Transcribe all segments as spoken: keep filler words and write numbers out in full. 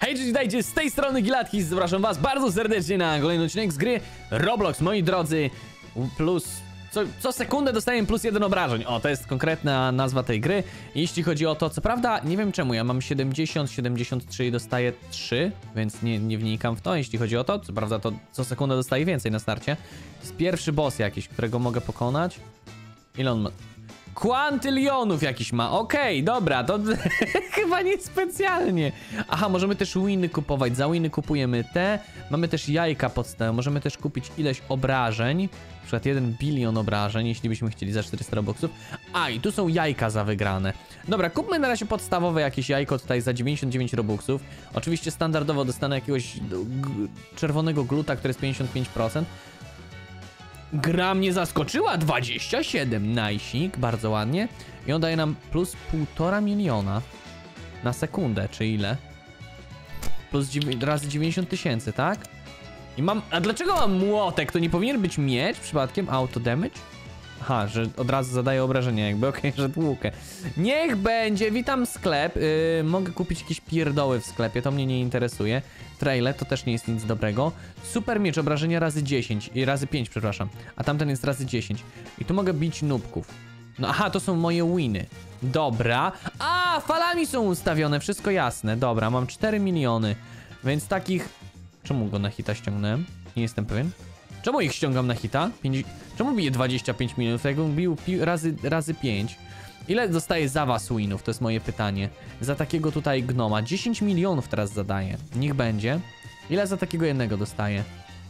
Hej, cześć, witajcie, z tej strony Gilatki, zapraszam was bardzo serdecznie na kolejny odcinek z gry Roblox, moi drodzy. Plus, co, co sekundę dostaję plus jeden obrażeń. O, to jest konkretna nazwa tej gry. Jeśli chodzi o to, co prawda, nie wiem czemu, ja mam siedemdziesiąt, siedemdziesiąt trzy i dostaję trzy, więc nie, nie wnikam w to. Jeśli chodzi o to, co prawda, to co sekundę dostaję więcej na starcie. To jest pierwszy boss jakiś, którego mogę pokonać. Ile on ma? Kwantylionów jakiś ma, okej, okay, dobra, to chyba nie specjalnie. Aha, możemy też winy kupować, za winy kupujemy te. Mamy też jajka podstawowe, możemy też kupić ileś obrażeń. Na przykład jeden bilion obrażeń, jeśli byśmy chcieli za czterysta robuxów. A, i tu są jajka za wygrane. Dobra, kupmy na razie podstawowe jakieś jajko tutaj za dziewięćdziesiąt dziewięć robuxów. Oczywiście standardowo dostanę jakiegoś czerwonego gluta, który jest pięćdziesiąt pięć procent. Gra mnie zaskoczyła, dwadzieścia siedem, najsik, bardzo ładnie. I on daje nam plus półtora miliona na sekundę, czy ile? Plus razy dziewięćdziesiąt tysięcy, tak? I mam, a dlaczego mam młotek? To nie powinien być miecz przypadkiem? Auto damage? Aha, że od razu zadaje obrażenia jakby, okej, okay, że dłukę. Niech będzie, witam sklep, yy, mogę kupić jakieś pierdoły w sklepie, to mnie nie interesuje. Trailer to też nie jest nic dobrego. Super miecz, obrażenia razy dziesięć, i razy pięć, przepraszam. A tamten jest razy dziesięć. I tu mogę bić nubków. No aha, to są moje winy. Dobra. A, falami są ustawione, wszystko jasne. Dobra, mam cztery miliony. Więc takich... Czemu go na hita ściągnąłem? Nie jestem pewien. Czemu ich ściągam na hita? pięćdziesiąt... Czemu bije dwadzieścia pięć milionów? Jakbym bił pi... razy, razy pięć. Ile dostaje za was winów? To jest moje pytanie. Za takiego tutaj gnoma. dziesięć milionów teraz zadaje. Niech będzie. Ile za takiego jednego dostaję?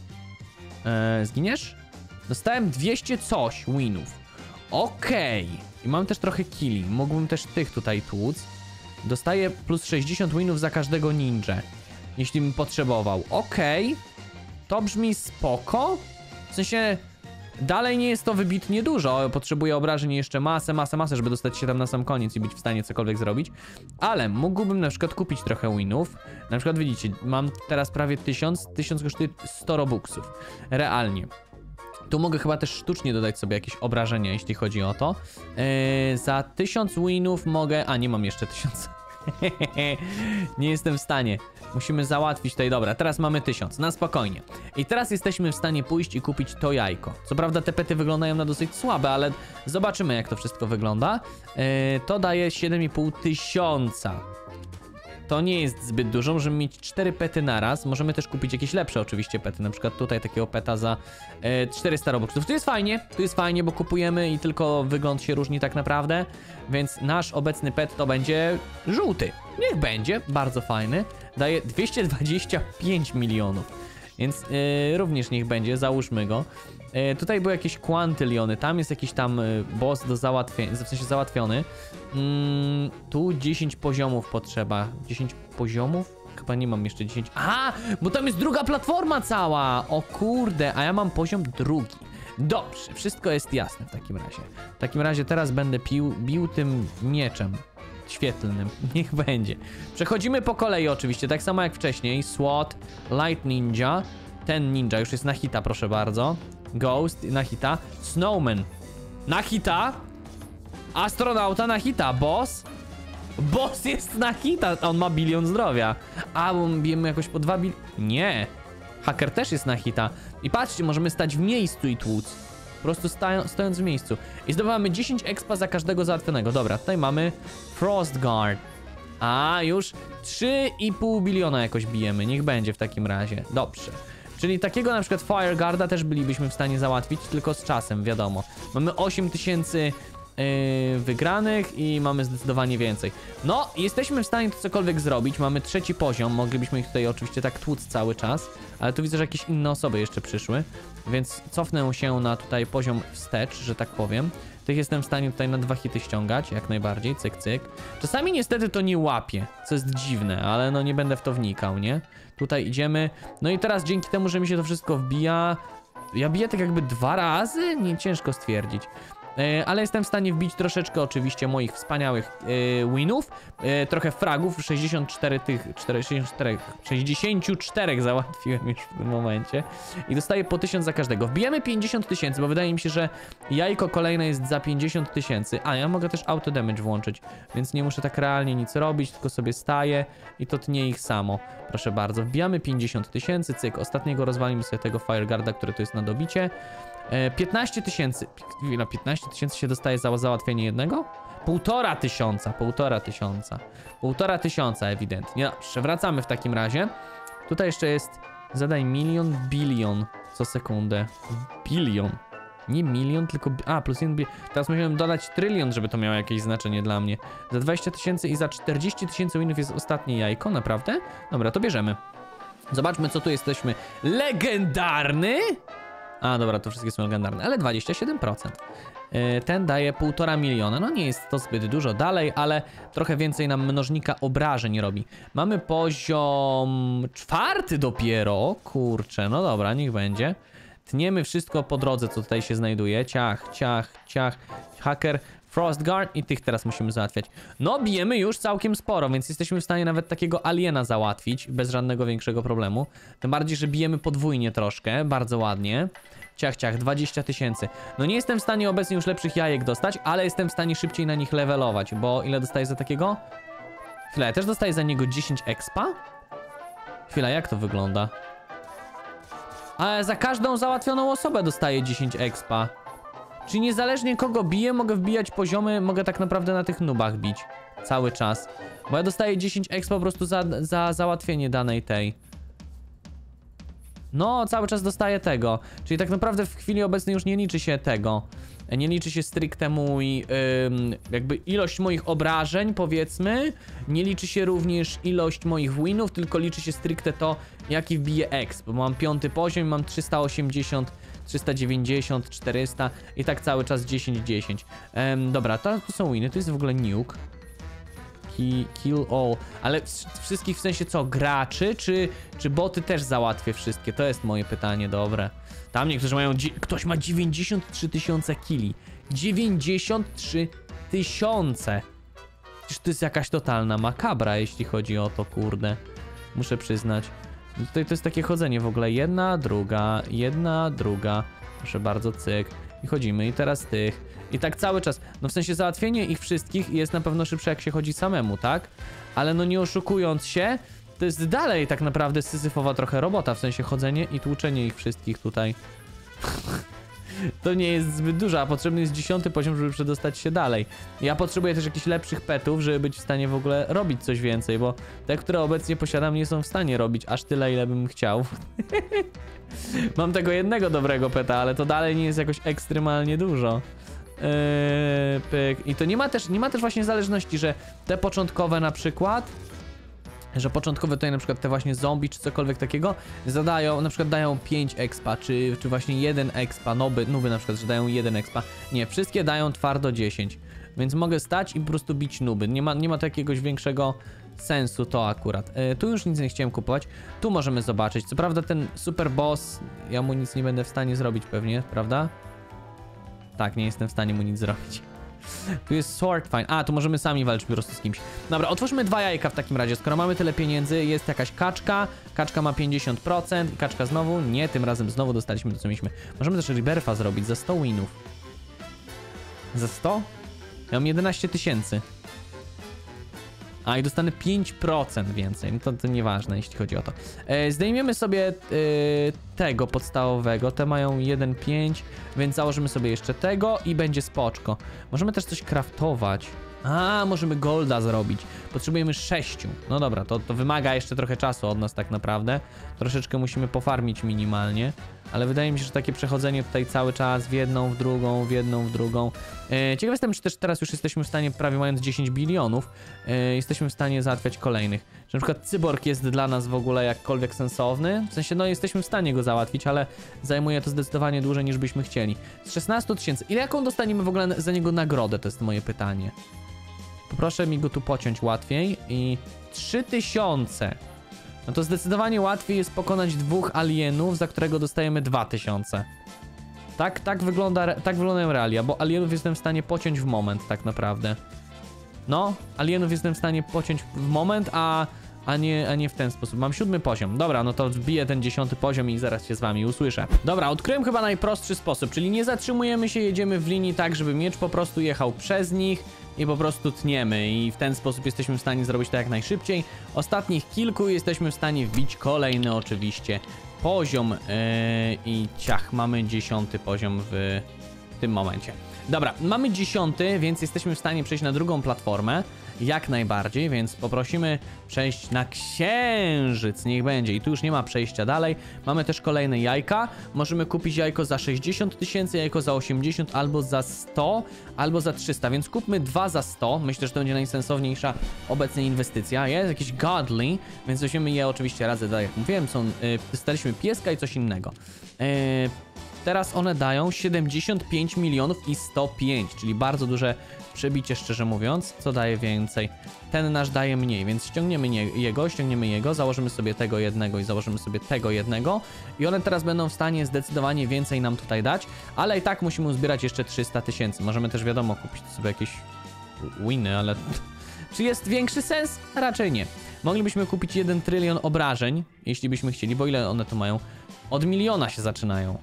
Eee, zginiesz? Dostałem dwieście coś winów. Okej. Okay. I mam też trochę killi. Mógłbym też tych tutaj tłuc. Dostaję plus sześćdziesiąt winów za każdego ninja. Jeśli bym potrzebował. Okej. Okay. To brzmi spoko. W sensie... Dalej nie jest to wybitnie dużo, potrzebuję obrażeń jeszcze masę, masę, masę, żeby dostać się tam na sam koniec i być w stanie cokolwiek zrobić. Ale mógłbym na przykład kupić trochę winów. Na przykład widzicie, mam teraz prawie tysiąc, tysiąc kosztuje sto robuxów. Realnie. Tu mogę chyba też sztucznie dodać sobie jakieś obrażenia, jeśli chodzi o to. Yy, za tysiąc winów mogę... A, nie mam jeszcze tysiąc. Nie jestem w stanie. Musimy załatwić tutaj, dobra, teraz mamy tysiąc, na spokojnie. I teraz jesteśmy w stanie pójść i kupić to jajko. Co prawda te pety wyglądają na dosyć słabe, ale zobaczymy jak to wszystko wygląda. yy, To daje siedem i pół tysiąca. To nie jest zbyt dużo, możemy mieć cztery pety naraz. Możemy też kupić jakieś lepsze oczywiście pety. Na przykład tutaj takiego peta za e, czterysta robuxów. Tu jest fajnie, tu jest fajnie, bo kupujemy i tylko wygląd się różni tak naprawdę. Więc nasz obecny pet to będzie żółty. Niech będzie, bardzo fajny. Daje dwieście dwadzieścia pięć milionów. Więc e, również niech będzie, załóżmy go. E, tutaj były jakieś kwantyliony, tam jest jakiś tam e, boss do załatwienia, w sensie załatwiony. Mm, tu dziesięć poziomów potrzeba. dziesięć poziomów? Chyba nie mam jeszcze dziesięć. Aha, bo tam jest druga platforma cała. O kurde, a ja mam poziom drugi. Dobrze, wszystko jest jasne w takim razie. W takim razie teraz będę pił, bił tym mieczem świetlnym. Niech będzie. Przechodzimy po kolei oczywiście, tak samo jak wcześniej. SWAT, Light Ninja. Ten ninja już jest na hita, proszę bardzo. Ghost na hita. Snowman na hita. Astronauta na hita. Boss. Boss jest na hita. On ma bilion zdrowia. A, bo bijemy jakoś po dwa bil... Nie. Haker też jest na hita. I patrzcie, możemy stać w miejscu i tłuc. Po prostu stają, stojąc w miejscu. I zdobywamy dziesięć expa za każdego załatwionego. Dobra, tutaj mamy Frostguard. A, już trzy i pół biliona jakoś bijemy. Niech będzie w takim razie. Dobrze. Czyli takiego na przykład Fireguarda też bylibyśmy w stanie załatwić, tylko z czasem, wiadomo. Mamy osiem tysięcy yy, wygranych i mamy zdecydowanie więcej. No, jesteśmy w stanie to cokolwiek zrobić. Mamy trzeci poziom, moglibyśmy ich tutaj oczywiście tak tłuc cały czas. Ale tu widzę, że jakieś inne osoby jeszcze przyszły. Więc cofnę się na tutaj poziom wstecz, że tak powiem. Tych jestem w stanie tutaj na dwa hity ściągać, jak najbardziej, cyk, cyk. Czasami niestety to nie łapie, co jest dziwne, ale no nie będę w to wnikał, nie? Tutaj idziemy. No i teraz dzięki temu, że mi się to wszystko wbija... Ja biję tak jakby dwa razy? Nie ciężko stwierdzić. e, ale jestem w stanie wbić troszeczkę oczywiście moich wspaniałych e, winów, e, trochę fragów, sześćdziesiąt cztery tych, sześćdziesiąt cztery, sześćdziesiąt cztery załatwiłem już w tym momencie i dostaję po tysiąc za każdego. Wbijemy pięćdziesiąt tysięcy, bo wydaje mi się, że jajko kolejne jest za pięćdziesiąt tysięcy, a ja mogę też auto damage włączyć, więc nie muszę tak realnie nic robić, tylko sobie staję i to tnie ich samo. Proszę bardzo, wbijamy pięćdziesiąt tysięcy, cyk, ostatniego rozwalimy sobie tego Fireguarda, który tu jest na dobicie. E, piętnaście tysięcy, na piętnaście tysięcy się dostaje za załatwienie jednego? Półtora tysiąca, półtora tysiąca, półtora tysiąca ewidentnie. Dobrze, wracamy w takim razie. Tutaj jeszcze jest, zadaj milion, bilion co sekundę, bilion. Nie milion, tylko... A, plus jeden... Teraz musiałem dodać trylion, żeby to miało jakieś znaczenie dla mnie. Za dwadzieścia tysięcy i za czterdzieści tysięcy winów jest ostatnie jajko, naprawdę? Dobra, to bierzemy. Zobaczmy, co tu jesteśmy. Legendarny? A, dobra, to wszystkie są legendarne, ale dwadzieścia siedem procent. Yy, ten daje półtora miliona. No nie jest to zbyt dużo dalej, ale trochę więcej nam mnożnika obrażeń robi. Mamy poziom czwarty dopiero. Kurczę, no dobra, niech będzie. Tniemy wszystko po drodze, co tutaj się znajduje. Ciach, ciach, ciach. Hacker, Frostguard i tych teraz musimy załatwiać. No, bijemy już całkiem sporo, więc jesteśmy w stanie nawet takiego aliena załatwić bez żadnego większego problemu. Tym bardziej, że bijemy podwójnie troszkę, bardzo ładnie. Ciach, ciach, dwadzieścia tysięcy. No nie jestem w stanie obecnie już lepszych jajek dostać, ale jestem w stanie szybciej na nich levelować, bo ile dostaję za takiego? Chwila, ja też dostaję za niego dziesięć expa? Chwila, jak to wygląda? Ale za każdą załatwioną osobę dostaję dziesięć expa. Czyli niezależnie kogo biję, mogę wbijać poziomy, mogę tak naprawdę na tych nubach bić. Cały czas. Bo ja dostaję dziesięć expa po prostu za, za załatwienie danej tej. No, cały czas dostaję tego. Czyli tak naprawdę w chwili obecnej już nie liczy się tego. Nie liczy się stricte mój, ym, jakby ilość moich obrażeń, powiedzmy. Nie liczy się również ilość moich winów, tylko liczy się stricte to, jaki wbije exp. Bo mam piąty poziom, mam trzysta osiemdziesiąt, trzysta dziewięćdziesiąt, czterysta i tak cały czas dziesięć dziesięć. Ym, dobra, to, to są winy, to jest w ogóle nuke. Kill all. Ale wszystkich w sensie co? Graczy? Czy, czy boty też załatwię wszystkie? To jest moje pytanie, dobre. Tam niektórzy mają... Ktoś ma dziewięćdziesiąt trzy tysiące killi. dziewięćdziesiąt trzy tysiące. Przecież to jest jakaś totalna makabra, jeśli chodzi o to, kurde. Muszę przyznać. Tutaj to jest takie chodzenie w ogóle. Jedna, druga, jedna, druga. Proszę bardzo, cyk. I chodzimy. I teraz tych. I tak cały czas. No w sensie załatwienie ich wszystkich jest na pewno szybsze, jak się chodzi samemu, tak? Ale no nie oszukując się, to jest dalej tak naprawdę syzyfowa trochę robota, w sensie chodzenie i tłuczenie ich wszystkich tutaj. To nie jest zbyt dużo, a potrzebny jest dziesiąty poziom, żeby przedostać się dalej. Ja potrzebuję też jakichś lepszych petów, żeby być w stanie w ogóle robić coś więcej, bo te, które obecnie posiadam, nie są w stanie robić aż tyle, ile bym chciał. Mam tego jednego dobrego peta, ale to dalej nie jest jakoś ekstremalnie dużo. Yy, pyk. I to nie ma też, nie ma też właśnie zależności, że te początkowe na przykład, że początkowe tutaj na przykład te właśnie zombie czy cokolwiek takiego zadają, na przykład dają pięć expa, czy, czy właśnie jeden expa, noby, nuby na przykład, że dają jeden expa. Nie, wszystkie dają twardo dziesięć, więc mogę stać i po prostu bić nuby. Nie ma, nie ma to jakiegoś większego sensu to akurat. Yy, tu już nic nie chciałem kupować, tu możemy zobaczyć. Co prawda ten super boss, ja mu nic nie będę w stanie zrobić pewnie, prawda? Tak, nie jestem w stanie mu nic zrobić. Tu jest sword fine. A, tu możemy sami walczyć po prostu z kimś. Dobra, otwórzmy dwa jajka w takim razie. Skoro mamy tyle pieniędzy, jest jakaś kaczka. Kaczka ma pięćdziesiąt procent i kaczka znowu. Nie, tym razem znowu dostaliśmy to, co mieliśmy. Możemy też rebirfa zrobić za sto winów. Za sto? Ja mam jedenaście tysięcy. A, i dostanę pięć procent więcej. No to, to nieważne, jeśli chodzi o to. E, zdejmiemy sobie e, tego podstawowego. Te mają jeden przecinek pięć, więc założymy sobie jeszcze tego i będzie spoczko. Możemy też coś craftować. A, możemy golda zrobić. Potrzebujemy sześciu. No dobra, to, to wymaga jeszcze trochę czasu od nas tak naprawdę. Troszeczkę musimy pofarmić minimalnie. Ale wydaje mi się, że takie przechodzenie tutaj cały czas w jedną, w drugą, w jedną, w drugą. E, ciekaw jestem, czy też teraz już jesteśmy w stanie, prawie mając dziesięć bilionów, e, jesteśmy w stanie załatwiać kolejnych. Że na przykład cyborg jest dla nas w ogóle jakkolwiek sensowny. W sensie, no jesteśmy w stanie go załatwić, ale zajmuje to zdecydowanie dłużej niż byśmy chcieli. Z szesnastu tysięcy. Ile jaką dostaniemy w ogóle za niego nagrodę? To jest moje pytanie. Poproszę mi go tu pociąć łatwiej. I trzy tysiące. No to zdecydowanie łatwiej jest pokonać dwóch alienów, za którego dostajemy dwa tysiące. Tak, tak wygląda, tak wyglądają realia, bo alienów jestem w stanie pociąć w moment tak naprawdę. No, alienów jestem w stanie pociąć w moment, a, a, nie, a nie w ten sposób. Mam siódmy poziom. Dobra, no to wbiję ten dziesiąty poziom i zaraz się z wami usłyszę. Dobra, odkryłem chyba najprostszy sposób, czyli nie zatrzymujemy się, jedziemy w linii tak, żeby miecz po prostu jechał przez nich i po prostu tniemy i w ten sposób jesteśmy w stanie zrobić to jak najszybciej. Ostatnich kilku jesteśmy w stanie wbić kolejny oczywiście poziom yy, i ciach, mamy dziesiąty poziom w tym momencie. Dobra, mamy dziesiąty, więc jesteśmy w stanie przejść na drugą platformę, jak najbardziej, więc poprosimy przejść na księżyc, niech będzie. I tu już nie ma przejścia dalej. Mamy też kolejne jajka. Możemy kupić jajko za sześćdziesiąt tysięcy, jajko za osiemdziesiąt, albo za sto, albo za trzysta, więc kupmy dwa za sto. Myślę, że to będzie najsensowniejsza obecnie inwestycja. Jest jakiś godly, więc weźmiemy je oczywiście razy dwa, jak mówiłem, są, yy, dostaliśmy pieska i coś innego. Yy, Teraz one dają siedemdziesiąt pięć milionów i sto pięć, czyli bardzo duże przebicie, szczerze mówiąc. Co daje więcej? Ten nasz daje mniej, więc ściągniemy nie, jego, ściągniemy jego, założymy sobie tego jednego i założymy sobie tego jednego. I one teraz będą w stanie zdecydowanie więcej nam tutaj dać, ale i tak musimy uzbierać jeszcze trzysta tysięcy. Możemy też, wiadomo, kupić sobie jakieś winy, ale czy jest większy sens? Raczej nie. Moglibyśmy kupić jeden trylion obrażeń, jeśli byśmy chcieli, bo ile one tu mają? Od miliona się zaczynają.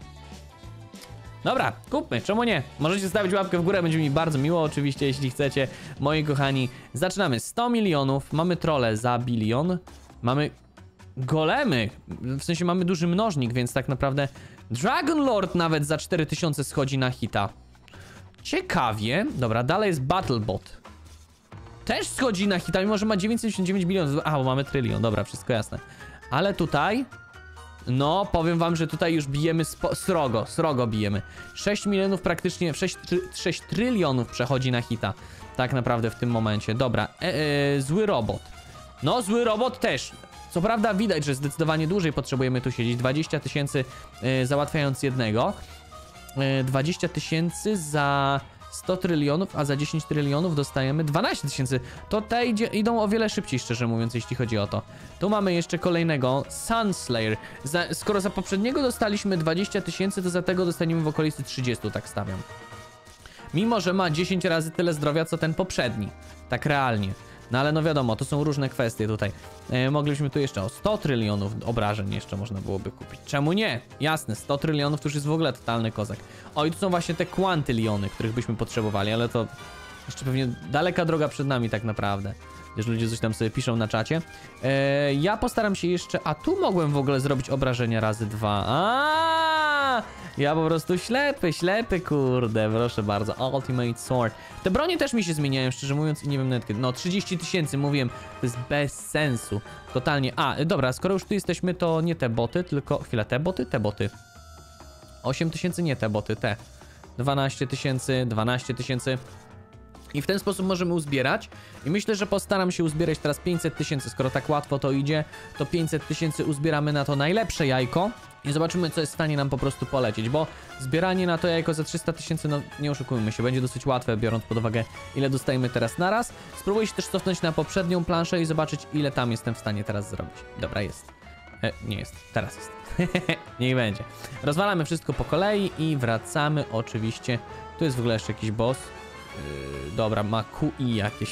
Dobra, kupmy, czemu nie? Możecie zostawić łapkę w górę, będzie mi bardzo miło oczywiście, jeśli chcecie, moi kochani. Zaczynamy, sto milionów, mamy trolle za bilion, mamy golemy, w sensie mamy duży mnożnik, więc tak naprawdę Dragon Lord nawet za cztery tysiące schodzi na hita. Ciekawie, dobra, dalej jest Battlebot. Też schodzi na hita, mimo że ma dziewięćset dziewięćdziesiąt dziewięć milionów, a bo mamy trylion, dobra, wszystko jasne. Ale tutaj... No, powiem wam, że tutaj już bijemy srogo, srogo bijemy. sześć milionów praktycznie, sześć, sześć trylionów przechodzi na hita. Tak naprawdę w tym momencie. Dobra, e, e, zły robot. No, zły robot też. Co prawda widać, że zdecydowanie dłużej potrzebujemy tu siedzieć. dwadzieścia tysięcy e, załatwiając jednego. E, dwadzieścia tysięcy za... sto trylionów, a za dziesięć trylionów dostajemy dwanaście tysięcy. To te idzie, idą o wiele szybciej, szczerze mówiąc, jeśli chodzi o to. Tu mamy jeszcze kolejnego Sunslayer. Za, skoro za poprzedniego dostaliśmy dwadzieścia tysięcy, to za tego dostaniemy w okolicy trzydziestu, tak stawiam. Mimo że ma dziesięć razy tyle zdrowia, co ten poprzedni. Tak realnie. No ale no wiadomo, to są różne kwestie tutaj. E, moglibyśmy tu jeszcze o sto trylionów obrażeń jeszcze można byłoby kupić. Czemu nie? Jasne, sto trylionów to już jest w ogóle totalny kozak. O, i tu są właśnie te kwantyliony, których byśmy potrzebowali, ale to jeszcze pewnie daleka droga przed nami tak naprawdę. Wiesz, ludzie coś tam sobie piszą na czacie. E, ja postaram się jeszcze... A tu mogłem w ogóle zrobić obrażenia razy dwa. A, ja po prostu ślepy, ślepy, kurde, proszę bardzo. Ultimate Sword. Te bronie też mi się zmieniają, szczerze mówiąc, i nie wiem nawet kiedy. No, trzydzieści tysięcy, mówiłem, to jest bez sensu. Totalnie. A, dobra, skoro już tu jesteśmy, to nie te boty, tylko... Chwila, te boty? Te boty. osiem tysięcy, nie te boty, te. dwanaście tysięcy, dwanaście tysięcy. I w ten sposób możemy uzbierać. I myślę, że postaram się uzbierać teraz pięćset tysięcy. Skoro tak łatwo to idzie, to pięćset tysięcy uzbieramy na to najlepsze jajko. I zobaczymy, co jest w stanie nam po prostu polecieć. Bo zbieranie na to jajko za trzysta tysięcy, no nie oszukujmy się, będzie dosyć łatwe, biorąc pod uwagę, ile dostajemy teraz naraz. Spróbuję się też cofnąć na poprzednią planszę i zobaczyć, ile tam jestem w stanie teraz zrobić. Dobra, jest. E, nie jest, teraz jest. Niech będzie. Rozwalamy wszystko po kolei i wracamy oczywiście. Tu jest w ogóle jeszcze jakiś boss. Yy, dobra, ma Q I jakieś.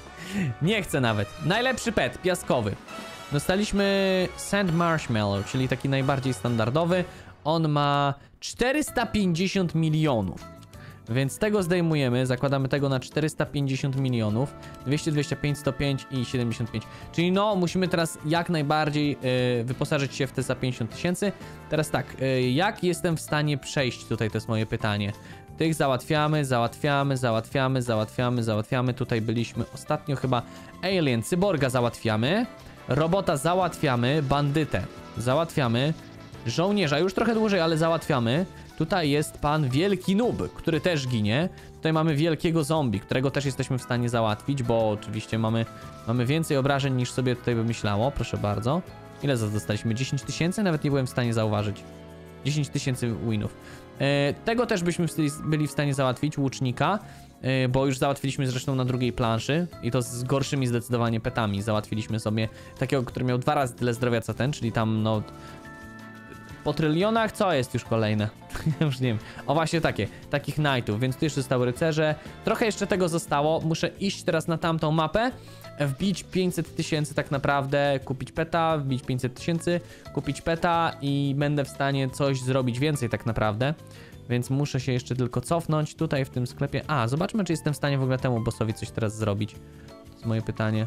Nie chcę nawet. Najlepszy pet, piaskowy. Dostaliśmy Sand Marshmallow, czyli taki najbardziej standardowy. On ma czterysta pięćdziesiąt milionów. Więc tego zdejmujemy, zakładamy tego na czterysta pięćdziesiąt milionów. dwieście, dwadzieścia pięć, sto pięć i siedemdziesiąt pięć. Czyli no, musimy teraz jak najbardziej yy, wyposażyć się w te za pięćdziesiąt tysięcy. Teraz tak, yy, jak jestem w stanie przejść tutaj, to jest moje pytanie. Tych załatwiamy, załatwiamy, załatwiamy, załatwiamy, załatwiamy. Tutaj byliśmy ostatnio chyba. Alien, cyborga załatwiamy. Robota załatwiamy. Bandytę załatwiamy. Żołnierza już trochę dłużej, ale załatwiamy. Tutaj jest pan Wielki Noob, który też ginie. Tutaj mamy wielkiego zombie, którego też jesteśmy w stanie załatwić, bo oczywiście mamy, mamy więcej obrażeń niż sobie tutaj wymyślało. Proszę bardzo. Ile za dostaliśmy? dziesięć tysięcy? Nawet nie byłem w stanie zauważyć. dziesięć tysięcy winów. E, tego też byśmy byli w stanie załatwić, łucznika, e, bo już załatwiliśmy zresztą na drugiej planszy i to z gorszymi zdecydowanie petami. Załatwiliśmy sobie takiego, który miał dwa razy tyle zdrowia co ten, czyli tam no... po trylionach, co jest już kolejne? Już nie wiem. O właśnie takie, takich knightów, więc tu jeszcze zostały rycerze. Trochę jeszcze tego zostało, muszę iść teraz na tamtą mapę, wbić pięćset tysięcy tak naprawdę, kupić peta, wbić pięćset tysięcy, kupić peta i będę w stanie coś zrobić więcej tak naprawdę. Więc muszę się jeszcze tylko cofnąć tutaj w tym sklepie. A, zobaczmy, czy jestem w stanie w ogóle temu bossowi coś teraz zrobić. To jest moje pytanie.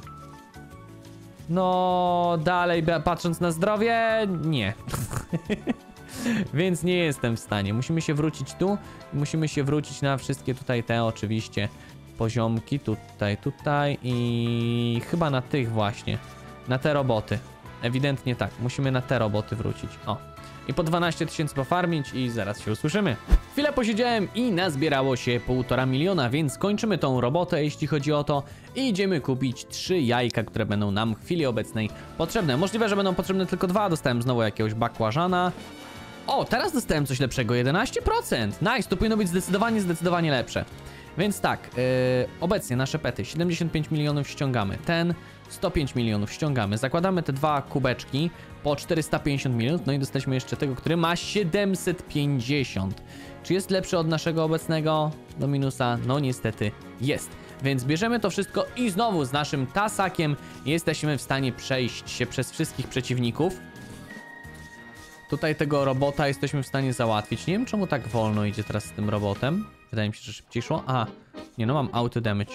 No, dalej patrząc na zdrowie, nie. Więc nie jestem w stanie. Musimy się wrócić tu. Musimy się wrócić na wszystkie tutaj te oczywiście poziomki. Tutaj, tutaj i chyba na tych właśnie. Na te roboty. Ewidentnie tak. Musimy na te roboty wrócić. O. I po dwanaście tysięcy pofarmić i zaraz się usłyszymy. Chwilę posiedziałem i nazbierało się półtora miliona, więc kończymy tą robotę, jeśli chodzi o to. I idziemy kupić trzy jajka, które będą nam w chwili obecnej potrzebne. Możliwe, że będą potrzebne tylko dwa. Dostałem znowu jakiegoś bakłażana. O, teraz dostałem coś lepszego, jedenaście procent. Nice, to powinno być zdecydowanie, zdecydowanie lepsze. Więc tak, yy, obecnie nasze pety, siedemdziesiąt pięć milionów ściągamy. Ten, sto pięć milionów ściągamy. Zakładamy te dwa kubeczki po czterysta pięćdziesiąt milionów. No i dostaliśmy jeszcze tego, który ma siedemset pięćdziesiąt. Czy jest lepszy od naszego obecnego do minusa? No niestety jest. Więc bierzemy to wszystko i znowu z naszym tasakiem jesteśmy w stanie przejść się przez wszystkich przeciwników. Tutaj tego robota jesteśmy w stanie załatwić. Nie wiem, czemu tak wolno idzie teraz z tym robotem. Wydaje mi się, że szybciej szło. A, nie no, mam auto damage.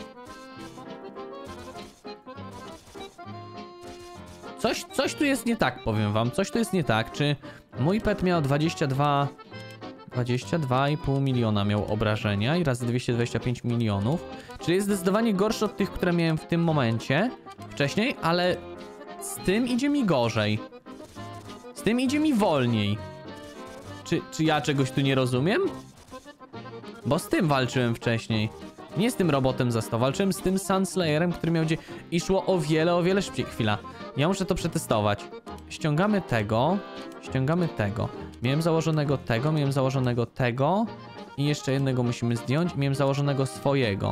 Coś, coś tu jest nie tak, powiem wam. Coś tu jest nie tak. Czy mój pet miał dwadzieścia dwa... dwadzieścia dwa i pół miliona miał obrażenia i razy dwieście dwadzieścia pięć milionów. Czyli jest zdecydowanie gorszy od tych, które miałem w tym momencie wcześniej, ale z tym idzie mi gorzej. Z tym idzie mi wolniej. Czy, czy ja czegoś tu nie rozumiem? Bo z tym walczyłem wcześniej. Nie z tym robotem za sto. Walczyłem z tym Sunslayerem, który miał gdzie... I szło o wiele, o wiele szybciej. Chwila. Ja muszę to przetestować. Ściągamy tego. Ściągamy tego. Miałem założonego tego, miałem założonego tego. I jeszcze jednego musimy zdjąć. Miałem założonego swojego.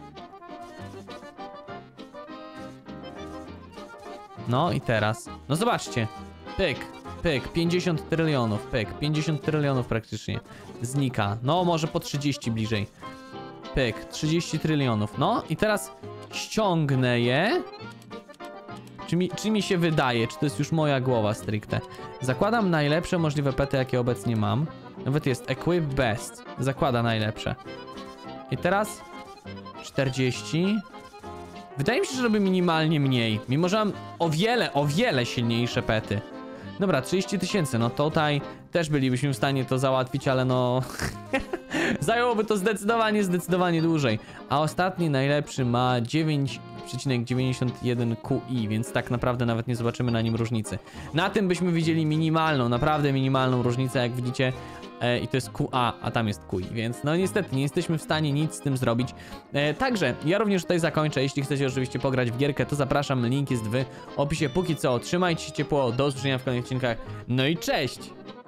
No i teraz. No zobaczcie. Pyk. Pyk, pięćdziesiąt trylionów, pyk, pięćdziesiąt trylionów praktycznie znika, no może po trzydzieści bliżej, pyk, trzydzieści trylionów, no i teraz ściągnę je, czy mi, czy mi się wydaje, czy to jest już moja głowa stricte, zakładam najlepsze możliwe pety, jakie obecnie mam, nawet jest equip best, zakłada najlepsze i teraz czterdzieści, wydaje mi się, że robię minimalnie mniej, mimo że mam o wiele, o wiele silniejsze pety. Dobra, trzydzieści tysięcy, no tutaj też bylibyśmy w stanie to załatwić, ale no... zajęłoby to zdecydowanie, zdecydowanie dłużej. A ostatni najlepszy ma dziewięć przecinek dziewięćdziesiąt jeden Q I, więc tak naprawdę nawet nie zobaczymy na nim różnicy. Na tym byśmy widzieli minimalną, naprawdę minimalną różnicę, jak widzicie. E, I to jest Q A, a tam jest Q I, więc no niestety nie jesteśmy w stanie nic z tym zrobić. E, także ja również tutaj zakończę. Jeśli chcecie oczywiście pograć w gierkę, to zapraszam, link jest w opisie. Póki co, trzymajcie się ciepło, do usłyszenia w kolejnych odcinkach. No i cześć!